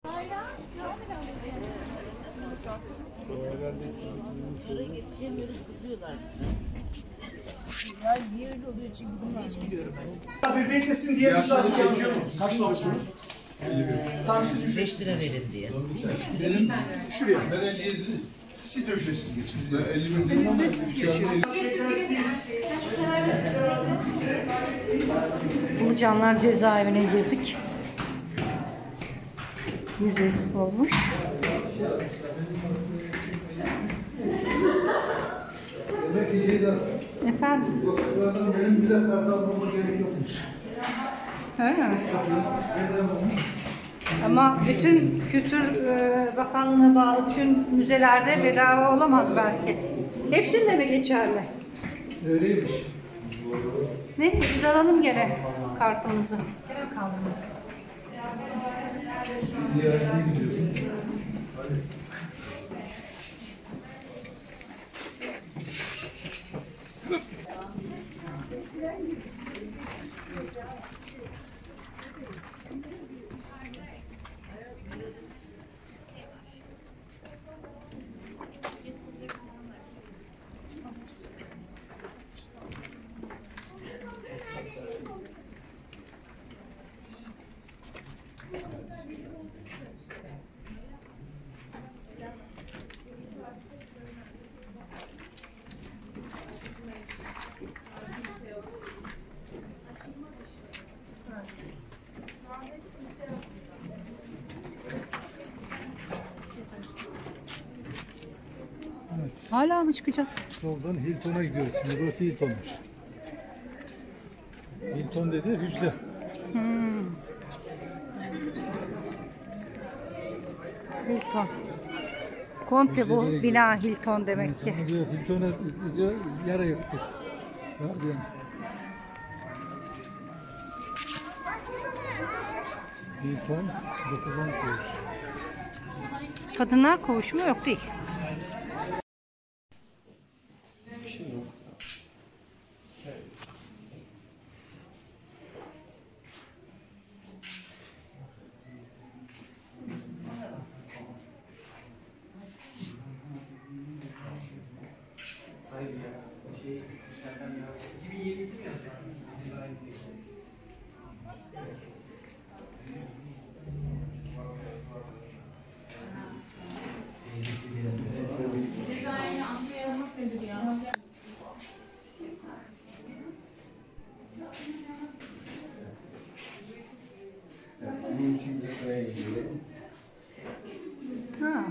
Yetişemiyoruz, kızıyorlar bize. Ya niye öyle oluyor çünkü bunlar hiç gidiyorum ben. Tabii beklesin diye misafir yapıyor mu? Kaç alıyorsunuz? Taksiz 5 lira verin diye. Benim şuraya. Siz de ücretsiz geçin. Ücretsiz geçin. Ulucanlar cezaevine girdik. Müze olmuş. Efendim? Benim bize kart almama gerek yokmuş. He. Ama bütün Kültür Bakanlığı'na bağlı bütün müzelerde bedava olamaz belki. Hepsinde mi geçerli? Öyleymiş. Neyse biz alalım gene kartımızı. Gene mi kaldırmak? Ziyaretine gidiyorum. Evet. Hala mı çıkacağız? Soldan Hilton'a gidiyoruz. Şimdi burası Hilton'muş. Hilton dedi hücre. Hilton. Komple bu bina Hilton demek ki. Sana diyor Hilton'a diyor yara yıktık. Diyor. Hilton 9'dan koymuş. Kadınlar koğuşu mu? Yok değil. Ha.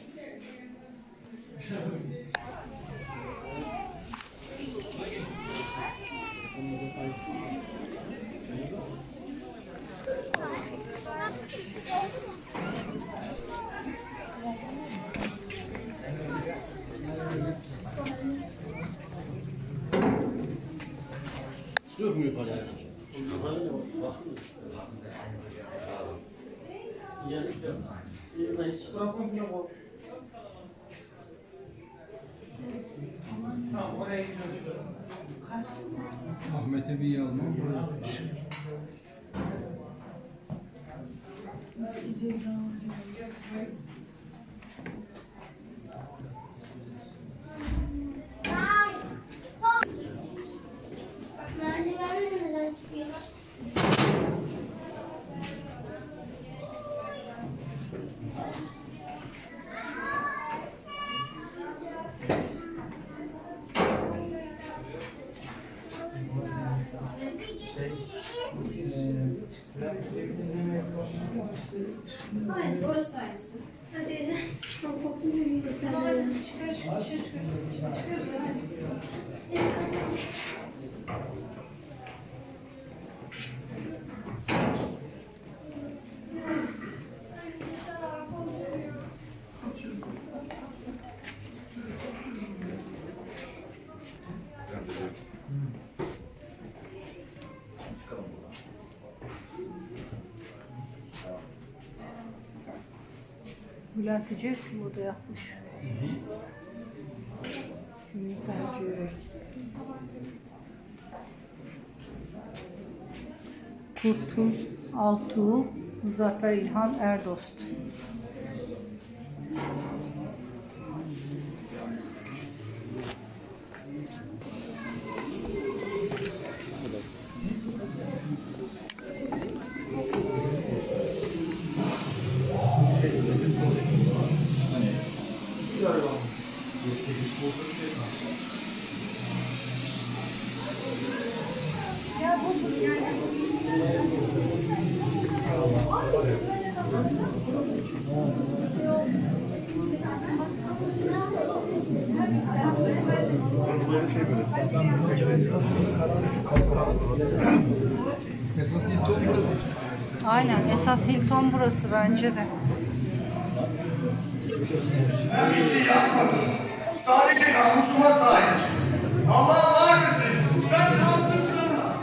Çıkıyor mu yukarıya? Ahmet'e bir yalman buraya. Nasıl ceza oluyor? Merdivenle neden çıkıyor? Evet, orası da aynısı. Hadi teyze. Hadi çıkıyor, çıkıyor. Bülent Ecevit burada yapmış. Şimdi tercih. Kurt'un Altuğ Muzaffer İlhan Erdost. Esas Hilton burası. Aynen, esas Hilton burası bence de. Ben bir şey yapmadım. Sadece namusuma sahip çıktım. Allah'ım var mısın? Ben ne yaptım sana?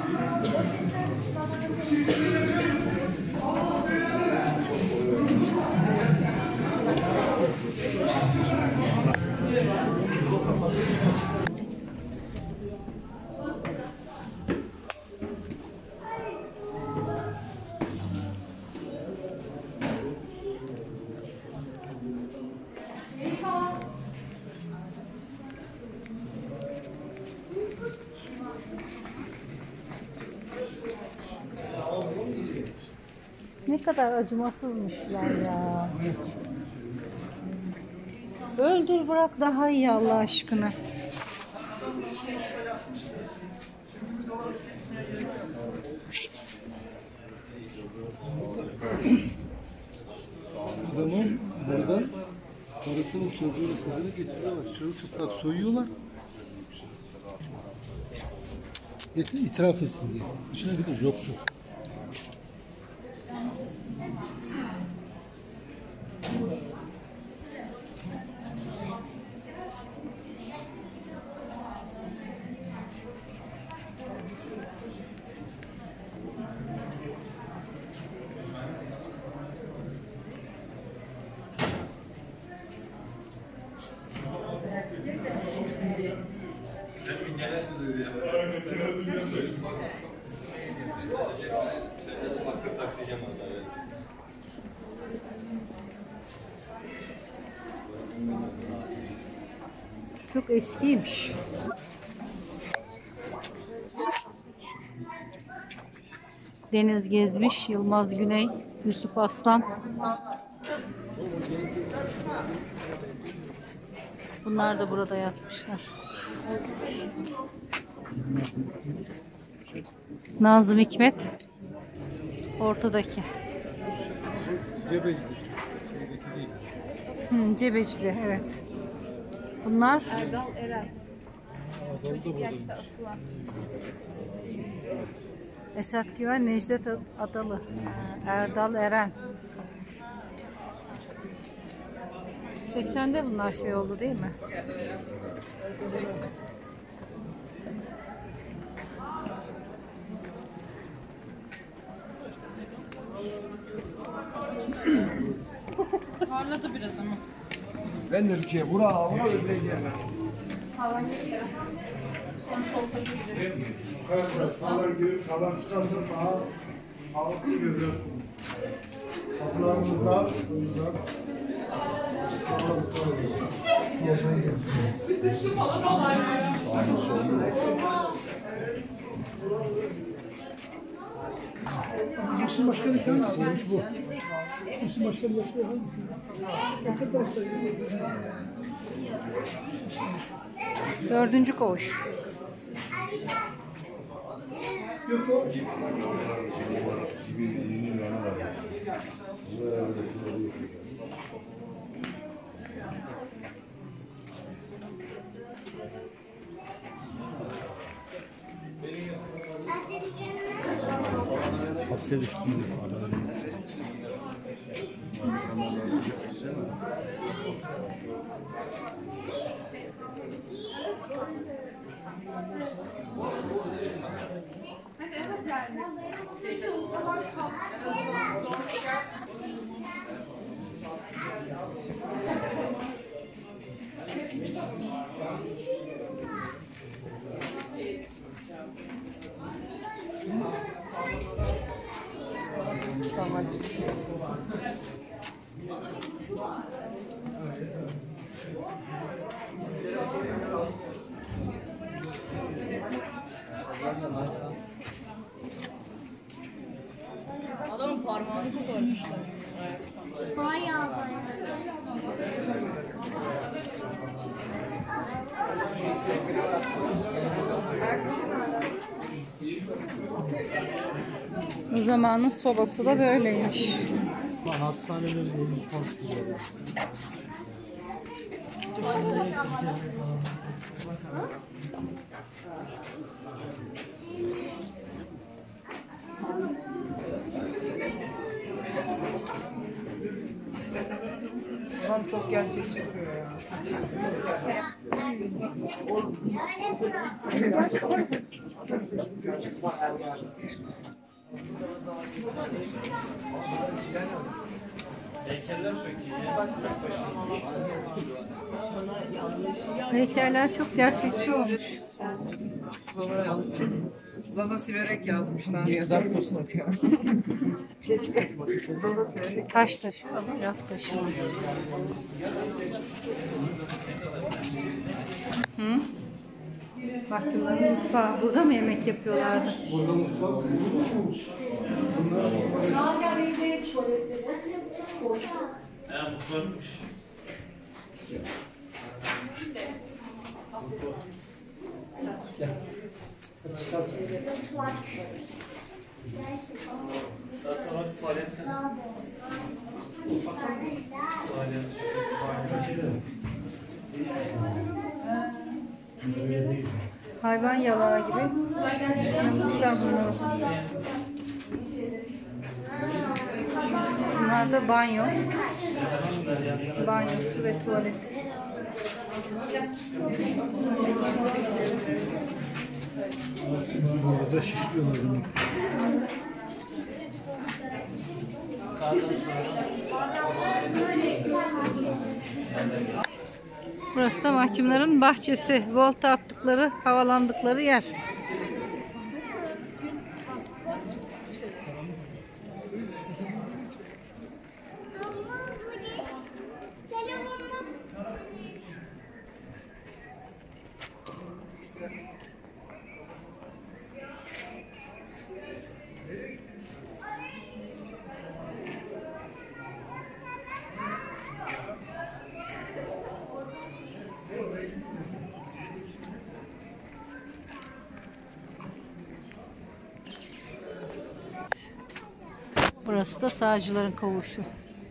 Ne kadar acımasızmışlar ya. Öldür bırak daha iyi Allah aşkına. Adamın buradan karısının çocuğunu kızını getiriyorlar. Çırılçıplak soyuyorlar. İtiraf etsin diye. İçine bir de joktu. Çok eskiymiş. Deniz Gezmiş, Yılmaz Güney, Yusuf Aslan. Bunlar da burada yatmışlar. Nazım Hikmet ortadaki. Cebecidir. Cebecili, evet. Bunlar Erdal Eren. Adam da burada. Yaşta asılan. Esat Güven, Necdet Adalı, Erdal Eren. 80'de bunlar şey oldu değil mi? Parladı biraz ama. Ben de ülkeye vura öyle gelmem. Sağlam geliyor. Sonra sol tarafa gideriz. Arkadaşlar sağdan girip sağdan çıkarsa daha sağlıklı gezersiniz. Kapılarımız dar, o yüzden İşin başkanı hangisiymiş bu? İşin başkanı hangisi? Arkadaşlar. 4. koğuş. Hapse düştüm. Tamam. Adamın parmağını koparmışlar. Bayağı bayağı. O zamanın sobası da böyleymiş. Hapishanelerin ölmüş pastı gibi. Adam çok gerçekçi yapıyor ya. Heykeller çok gerçekçi olmuş. Zaza siverek yazmışlar. Yazar dostum ya. Keşke. Zaza siverek. Taş taşı, yaz taşı. Hı? Mahkumların mutfağı. Burada mı yemek yapıyorlardı? Burada mutfak kurulmuş. Hayvan yalağı gibi. Yapmışlar bunları. Bunlar da banyo. Banyosu ve tuvalet. Burada şişliyorlar bunu. Burası da mahkumların bahçesi. Volta attıkları, havalandıkları yer. Burası da sağcıların koğuşu.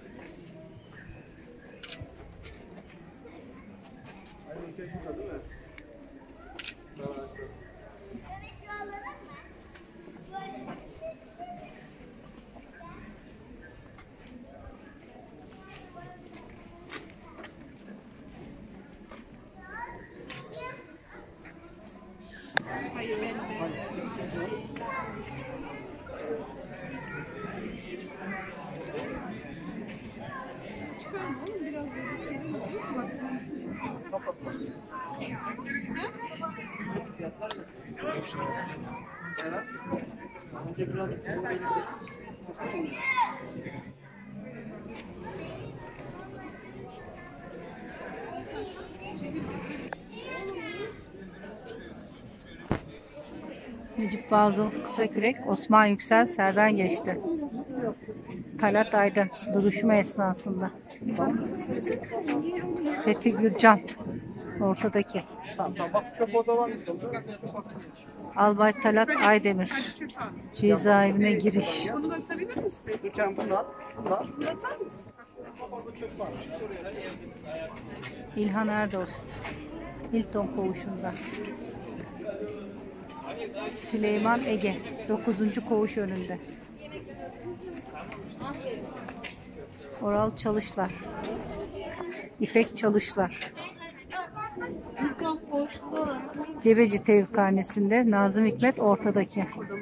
Necip Fazıl Kısakürek, Osman Yüksel Ser'den geçti. Talat Aydın duruşma esnasında. Fethi Gürcan ortadaki. Albay Talat Aydemir cezaevine giriş. Bunu da atabilir misin? Bunu atar mısın? İlhan Erdost Hilton koğuşunda. Süleyman Ege 9. koğuş önünde. Oral Çalışlar, İpek Çalışlar. Cebeci Tevkhanesi'nde Nazım Hikmet ortadaki.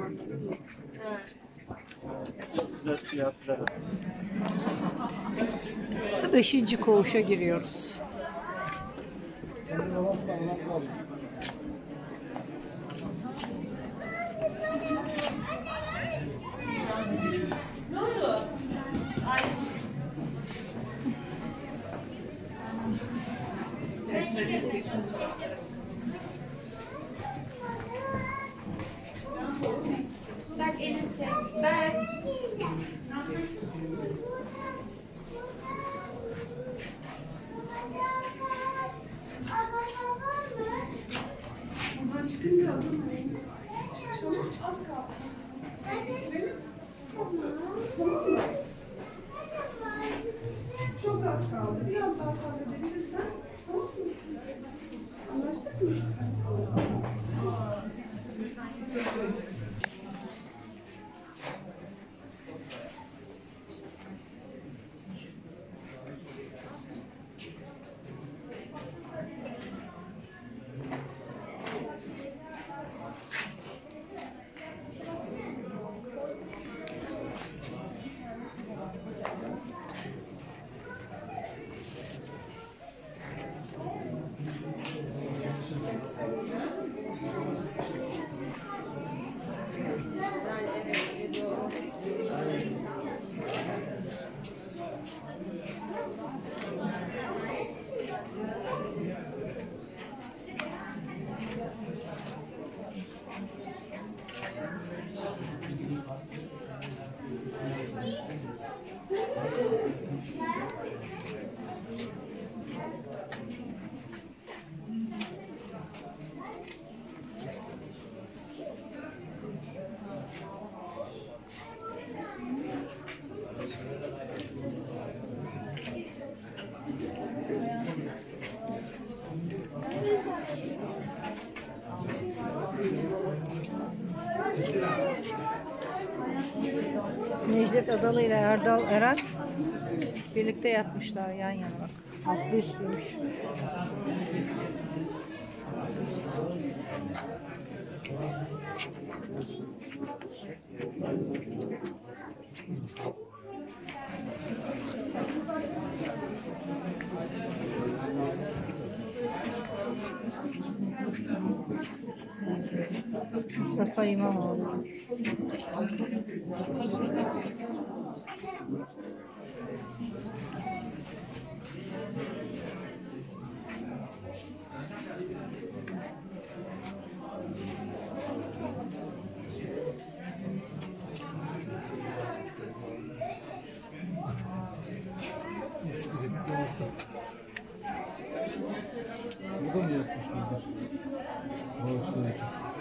Beşinci koğuşa giriyoruz. Bak elini çek. Bak. Buradan çıkınca çabuk az kaldı. Çok az kaldı. Biraz daha sabredebilirsen. Tamam mı? Anlaştık mı? Necdet Adalı ile Erdal Eren birlikte yatmışlar yan yana bak. Altı üstlüymüş. Mustafa İmamoğlu. Burada mı yapmışlar? Bağışlayıcı.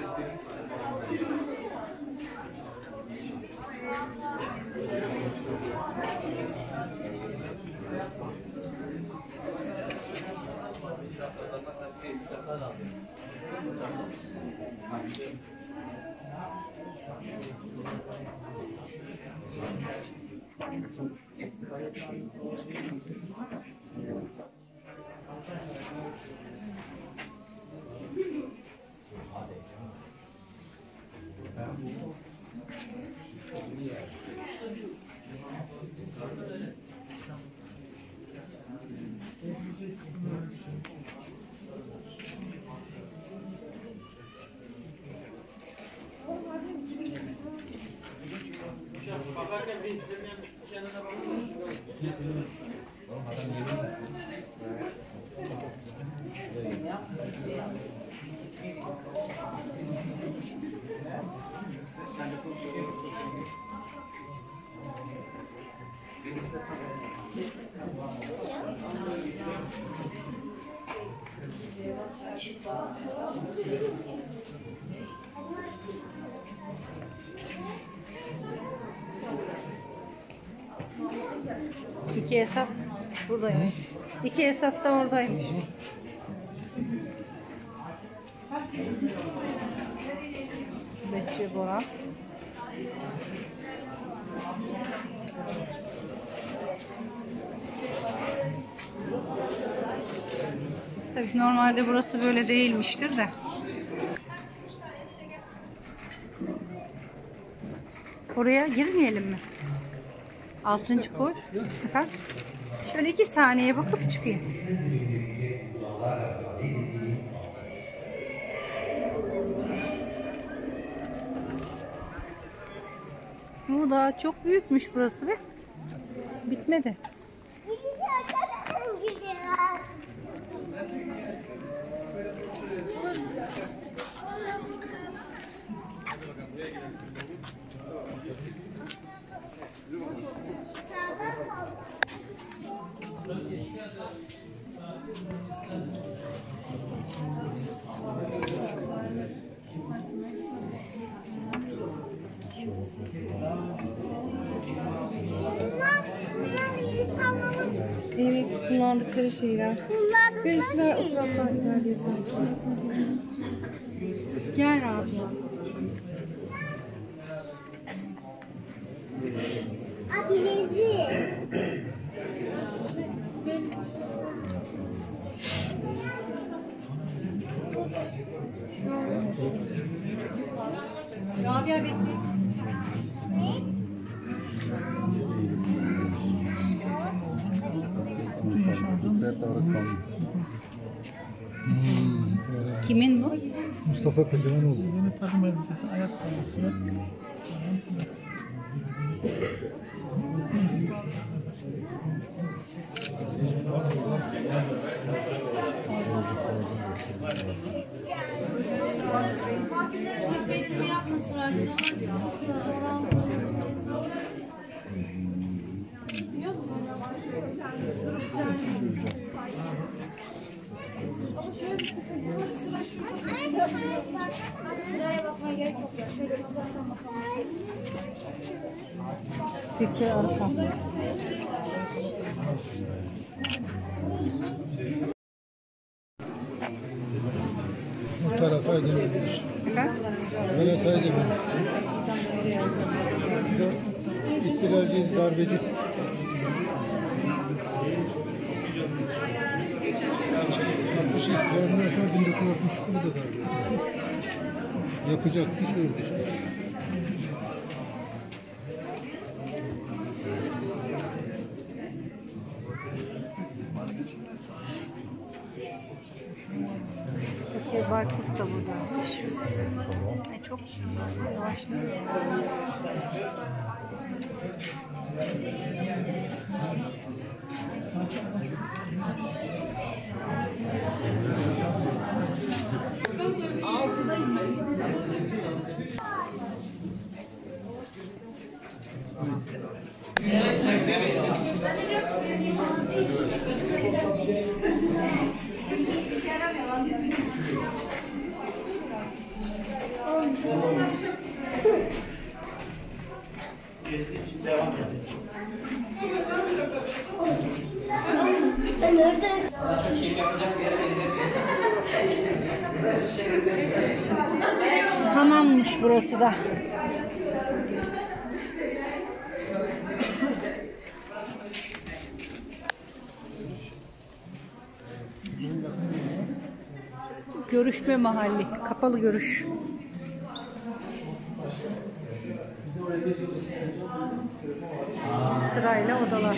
İki hesap buradaymış. İki hesap da oradaymış. Betçi Boran. Tabii normalde burası böyle değilmiştir de. Oraya girmeyelim mi? 6. koş. Efendim? Şöyle 2 saniye bakıp çıkayım. Bu daha çok büyükmüş burası be. Bitmedi. Evet, kullandıkları şeyler. Birisiler o taraftan ilerliyor sanki. Gel Rabia. Rabia bekle. Kimin bu? Mustafa Pehlivan Yeni takım elbisesi, ayakkabısı. Çok bekleme yapmasınlar. Sıraya bakmaya gerek yok ya. Şöyle uzaktan bakalım. Fikri Arkan. Bu tarafa gidebiliriz. Efendim? Galata'ya gidebiliriz. İhtilalci, darbeci. Yapmış ihtilalinden sonra 1963'te de darbeci. Yapacak bir şey oldu işte. Peki Baykurt da buradaymış. Çok yavaşladı. Hamammış burası da. Görüşme mahalli, kapalı görüş. Sırayla odalar.